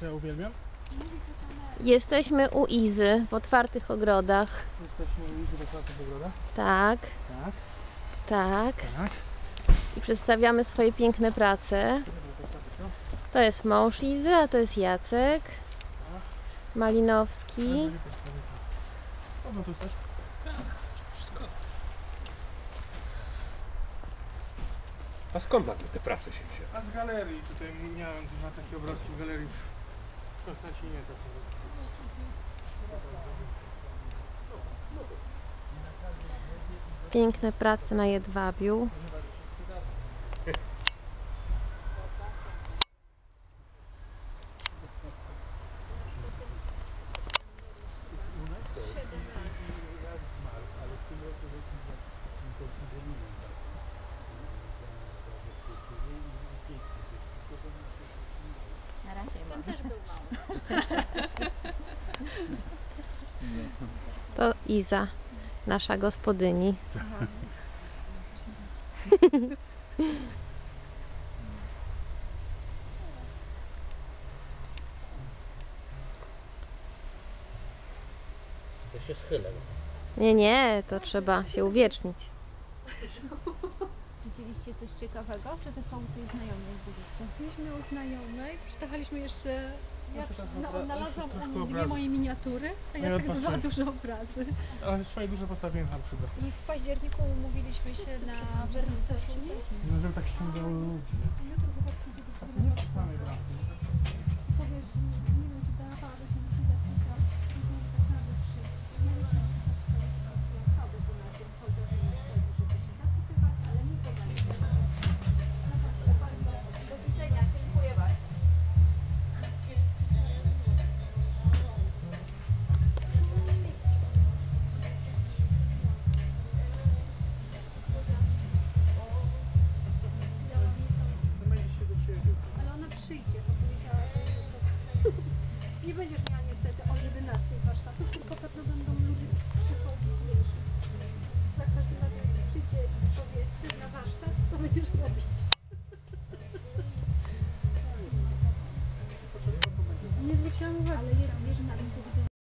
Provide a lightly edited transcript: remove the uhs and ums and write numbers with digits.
co ja uwielbiam? Jesteśmy u Izy w otwartych ogrodach. Jesteśmy u Izy w otwartych ogrodach. Tak, Tak, tak. tak. I przedstawiamy swoje piękne prace. To jest mąż Izy, a to jest Jacek Malinowski. No tu jesteś? Wszystko. A skąd nagle te prace się wzięły? A z galerii, tutaj miałem dwa takie obrazki w galerii w Konstancinie. Piękne prace na jedwabiu. Na razie Ten też był mały. To Iza, nasza gospodyni. Ja się schylę. Nie, nie, to trzeba się uwiecznić. Widzieliście coś ciekawego? Czy tylko u tej znajomej byliście? Byliśmy u znajomej, przetachaliśmy jeszcze, ja znalazłam troszkę u niej obrazów. moje miniatury, a No ja Jacek patrzę. dwa duże obrazy. Ale swoje duże postawiłem tam przy I w październiku umówiliśmy się na wernisaż. No, żeby tak ściągało ludzi. Nie w samej bramki. Powiesz, nie wiem czy ta para się musi zapisać, tak nawet przyjść. Nie wiem, osoby tu na tym chodzą, żeby się zapisywać, ale nie podaję. No właśnie, bardzo. Do widzenia, dziękuję bardzo. Będzie się do ciebie. Ale ona przyjdzie, bo powiedziała, że nie będziesz miała niestety o 11 warsztatów, tylko pewno będą ludzie przychodzić, wiesz. Za każdym razem jak przyjdzie i powie, chcesz na warsztat, to będziesz robić. Nie zwróciłam uwagi. Ale